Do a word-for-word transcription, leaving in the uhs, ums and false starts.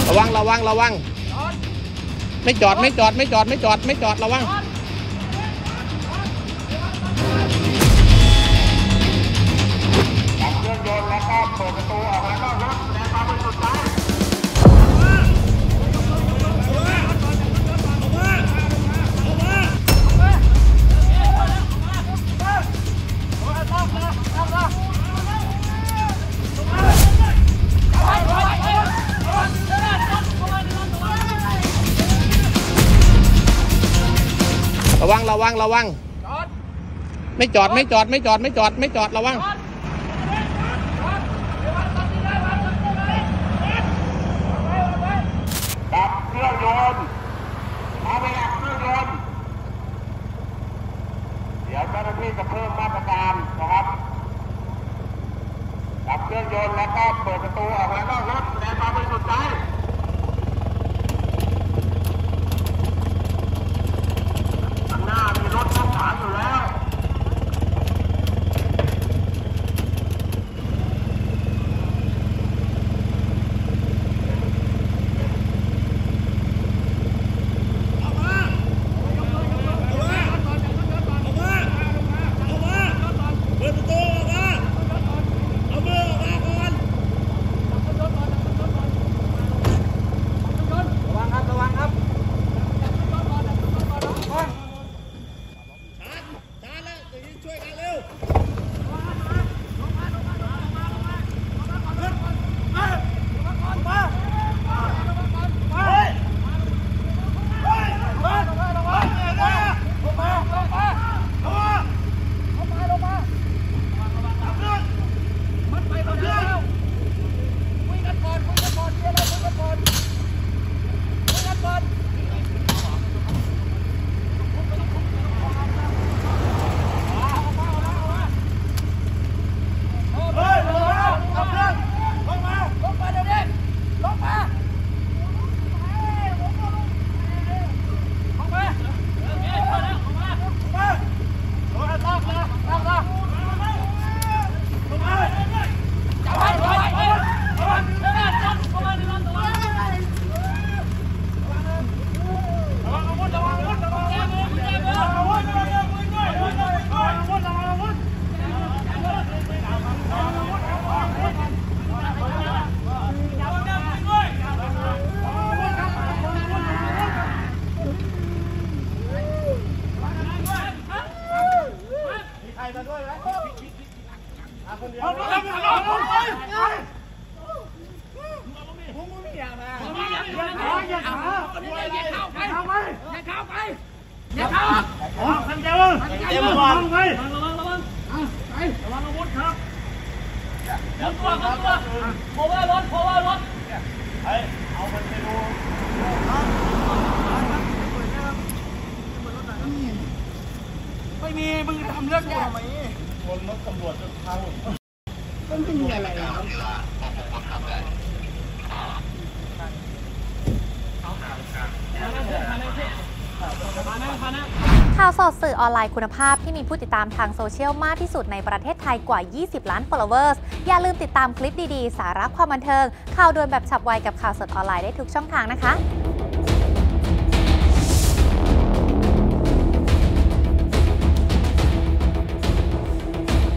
ระวังระวังระวังไม่จอดไม่จอดไม่จอดไม่จอดไม่จอดระวังเครื่องยนต์แล้วก็เปิดประตูออกแล้วก็รถแสดงความบริสุทธิ์ใจระวังระวังระวังไม่จอดไม่จอดไม่จอดไม่จอดไม่จอดระวังดับเครื่องยนต์เอาไปดับเครื่องยนต์เดี๋ยวเจ้าหน้าที่จะเพิ่มมาตรการนะครับดับเครื่องยนต์แล้วก็เปิดประตูออกแล้วก็รถแสดงความบริสุทธิ์ใจไม่มีมึงทำเรื่องเนี่ยคนรถตำรวจจะพังมันเป็นอะไรแล้วข่าวสดสื่อออนไลน์คุณภาพที่มีผู้ติดตามทางโซเชียลมากที่สุดในประเทศไทยกว่ายี่สิบล้าน followers อย่าลืมติดตามคลิปดีๆสาระความบันเทิงข่าวด่วนแบบฉับไวกับข่าวสดออนไลน์ได้ทุกช่องทางนะคะ